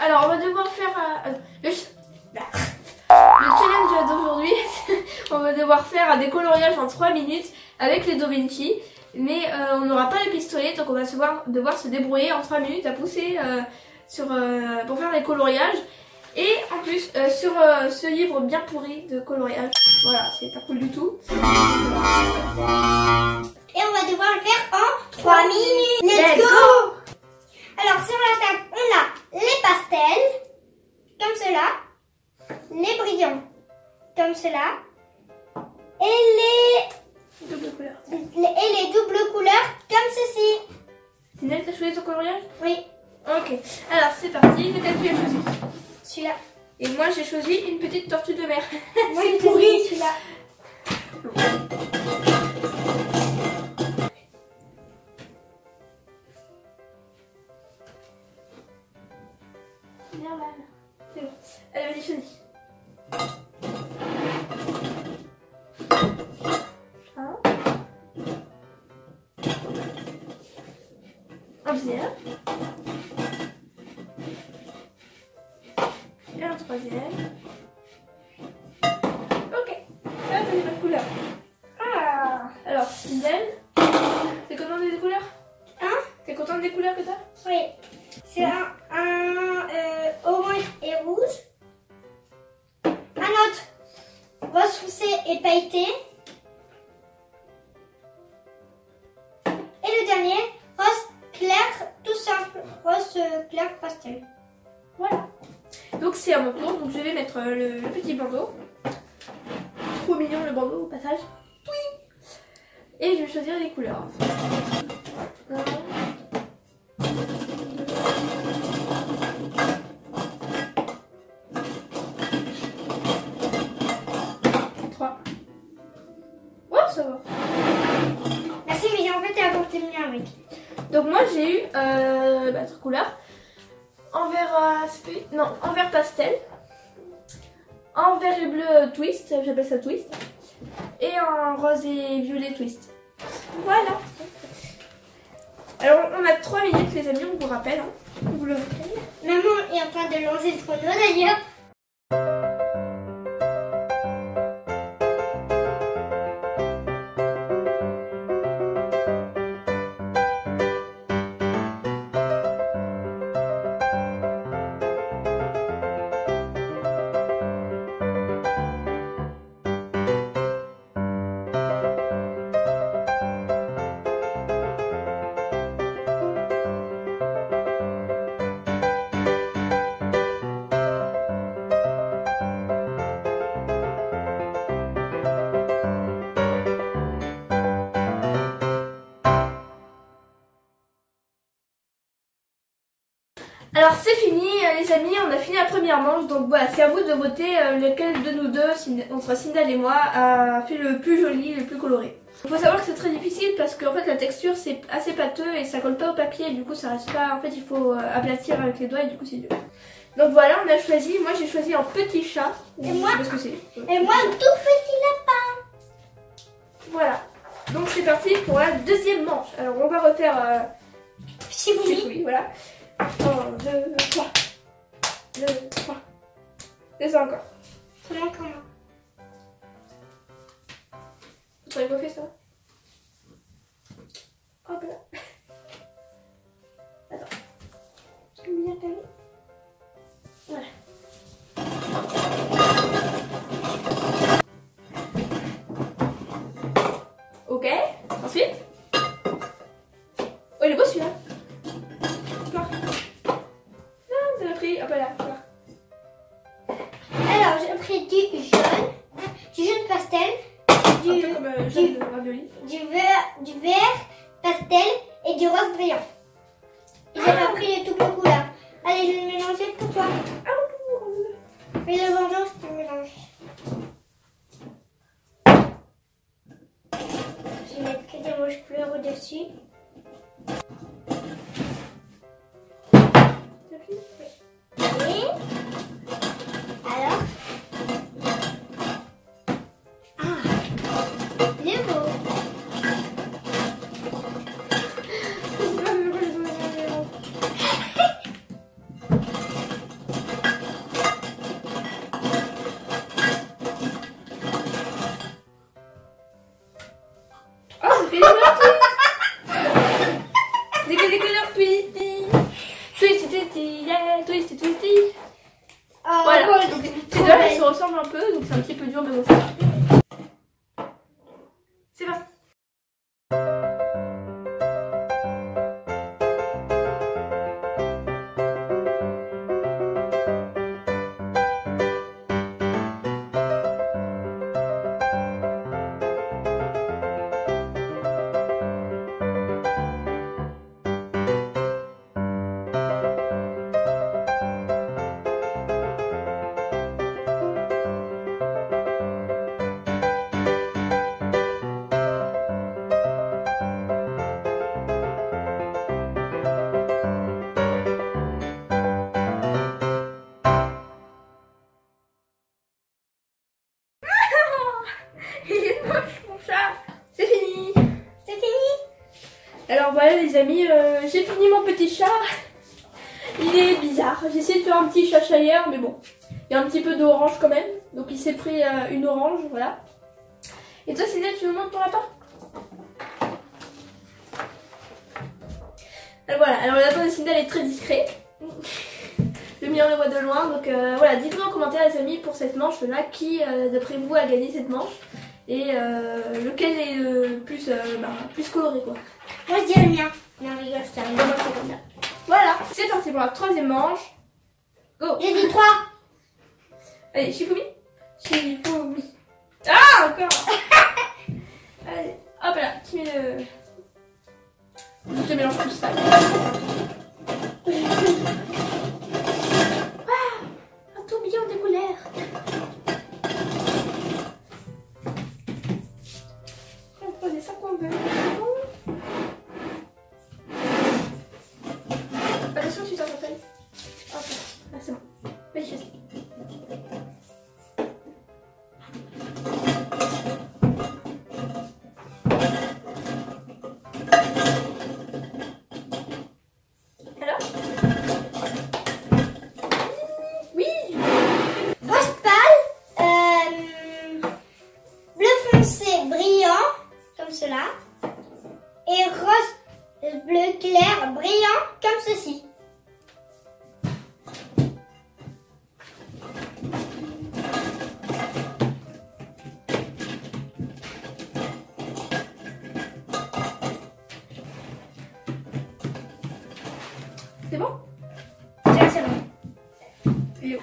Alors, on va devoir faire le challenge d'aujourd'hui. On va devoir faire des coloriages en 3 minutes avec les Da Vinci. Mais on n'aura pas les pistolets, donc on va devoir se débrouiller en 3 minutes à pousser pour faire les coloriages. Et en plus, sur ce livre bien pourri de coloriage, voilà, c'est pas cool du tout. Et on va devoir le faire en 3 minutes. Let's go! Alors sur la table, on a les pastels, comme cela, les brillants, comme cela, et les doubles couleurs, comme ceci. C'est elle qui a choisi ton coloriage? Oui. Ok, alors c'est parti, lequel tu as choisi? Celui-là. Et moi j'ai choisi une petite tortue de mer. Moi j'ai choisi celui-là. C'est bon. Allez, vas-y, choisis. Un deuxième. Et un troisième. Ok. Là, c'est les bonnes couleurs. Ah. Alors, Fidèle, t'es contente des couleurs? Hein? T'es contente des couleurs que t'as? Oui. C'est un orange et rouge. Un autre rose foncé et pailleté. Et le dernier, rose clair, tout simple. Rose clair pastel. Voilà. Donc c'est à mon tour, donc je vais mettre le petit bandeau. Trop mignon le bandeau au passage. Oui. Et je vais choisir les couleurs. 1, 3. Oh, ça va. Merci, mais en fait, t'as apporté le mien avec. Donc moi j'ai eu 3 couleurs. En vert, en vert pastel. En vert et bleu twist, j'appelle ça twist. Et en rose et violet twist. Voilà. Alors on a 3 minutes les amis, on vous rappelle. Hein. Vous le rappelez. Maman est en train de lancer le chrono d'ailleurs. Alors c'est fini les amis, on a fini la première manche, donc voilà, c'est à vous de voter lequel de nous deux, entre Sindel et moi, a fait le plus joli, le plus coloré. Il faut savoir que c'est très difficile parce qu'en fait la texture c'est assez pâteux et ça colle pas au papier, et du coup ça reste pas, en fait il faut aplatir avec les doigts et du coup c'est dur. Donc voilà, on a choisi, moi j'ai choisi un petit chat. Et moi, parce que c'est. Et moi un tout petit lapin. Voilà, donc c'est parti pour la deuxième manche. Alors on va refaire Si vous voulez. voilà. 1, 2, 3. 2, 3. Et ça encore. Comment? Vous avez pas fait ça? Hop là. Attends. Je vais bien caler. Voilà. Ok. Ensuite. Oh, il est beau celui-là. Hop là, voilà. Alors j'ai pris du jaune pastel, du vert pastel et du rose brillant. Et j'ai pas pris les toutes les couleurs. Allez, je vais le mélanger pour toi. Mais le bandeau, c'est le mélange. Je vais mettre que des rouges couleurs au-dessus. Alors, Twisty, yeah, Twisty, Twisty. Oh, Voilà, bon, donc ces deux-là, ils se ressemblent un peu, donc c'est un petit peu dur, mais bon, ça va. C'est parti. Il est moche mon chat. C'est fini. C'est fini. Alors voilà les amis, j'ai fini mon petit chat. Il est bizarre. J'ai essayé de faire un petit chashire, mais bon. Il y a un petit peu d'orange quand même. Donc il s'est pris une orange, voilà. Et toi Sydney, tu me montres ton lapin? Voilà, alors le lapin de Sydney est très discret. Le mien on le voit de loin, donc voilà, dites-moi en commentaire les amis pour cette manche là, qui d'après vous a gagné cette manche et lequel est le plus, plus coloré quoi. Moi je dirais le mien. Non, rigole, c'est un Moi, c'est comme ça. Voilà, c'est parti pour la troisième manche. Go. J'ai dit 3. Allez, Shifumi. Shifumi. Ah, encore. Allez, hop là, tu mets le... Je te mélange tout ça. Ah, un tourbillon de couleurs. On peut poser ça qu'on veut. Attention, tu t'en rappelles. Hop là, c'est bon. Vas-y, vas-y. Alors? Oui. Rose pâle, bleu foncé brillant, comme cela. Et rose bleu clair brillant, comme ceci. C'est bon? C'est bon. Yo.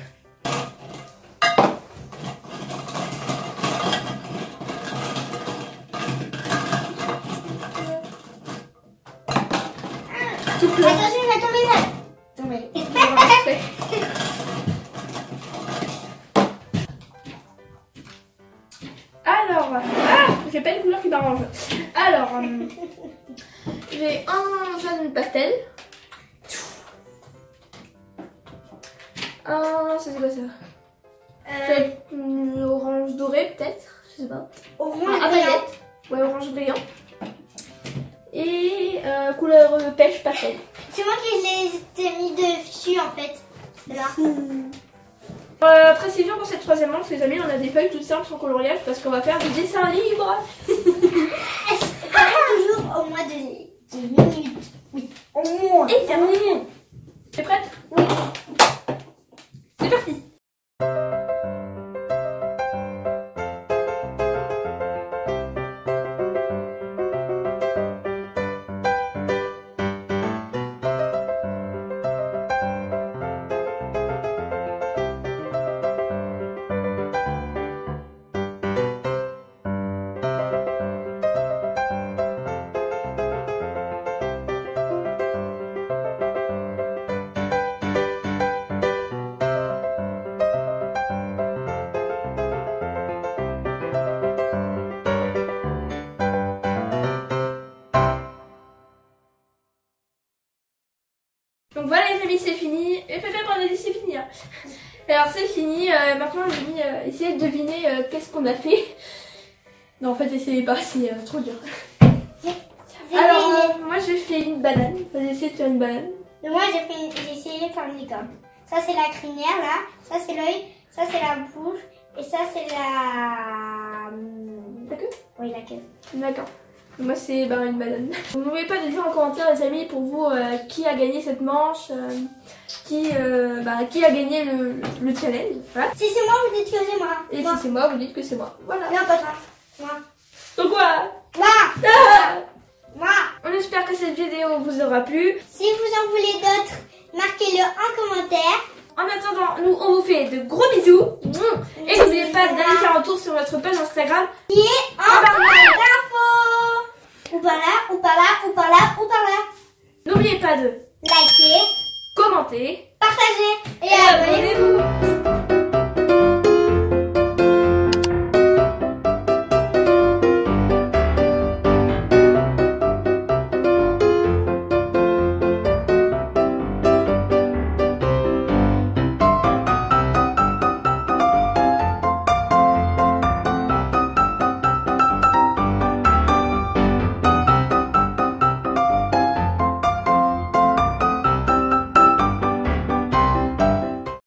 Tout plein. Attention, il va tomber là. Tomber. Alors, j'ai pas une couleur qui m'arrange. Alors, j'ai un jaune pastel. Ça c'est quoi ça? C'est orange doré peut-être, je sais pas. Orange Ah, brillant. paillette. Ouais, orange brillant. Et couleur pêche pastel. C'est moi qui les ai mis dessus en fait. Là. Précision pour cette troisième manche, les amis, on a des feuilles toutes simples sans coloriage parce qu'on va faire du dessin libre. Ça prend toujours au moins 2 minutes. Oui, au moins. Et terminé. T'es prête? Oui. C'est parti. Donc voilà les amis, c'est fini. Et peut-être on a dit c'est fini. Hein. Alors c'est fini. Maintenant j'ai mis essayer de deviner qu'est-ce qu'on a fait. Non en fait essayez pas, c'est trop dur. Alors moi j'ai fait une banane. Vas-y essayer de faire une banane. Moi j'ai essayé de faire une licorne. Ça c'est la crinière là, ça c'est l'œil, ça c'est la bouche et ça c'est la... La queue? Oui, la queue. D'accord. Moi c'est une banane. N'oubliez pas de dire en commentaire les amis pour vous qui a gagné cette manche, qui a gagné le challenge. Voilà. Si c'est moi, vous dites que c'est moi. Et si c'est moi, vous dites que c'est moi. Voilà. Non, pas toi. Moi. Donc quoi? Moi. Ah, Moi. on espère que cette vidéo vous aura plu. Si vous en voulez d'autres, marquez-le en commentaire. En attendant, nous on vous fait de gros bisous. Et n'oubliez pas d'aller faire un tour sur notre page Instagram. Qui est en barre d'infos. Ou par là, ou par là, ou par là, ou par là. N'oubliez pas de Likez, commenter partagez et et abonnez-vous.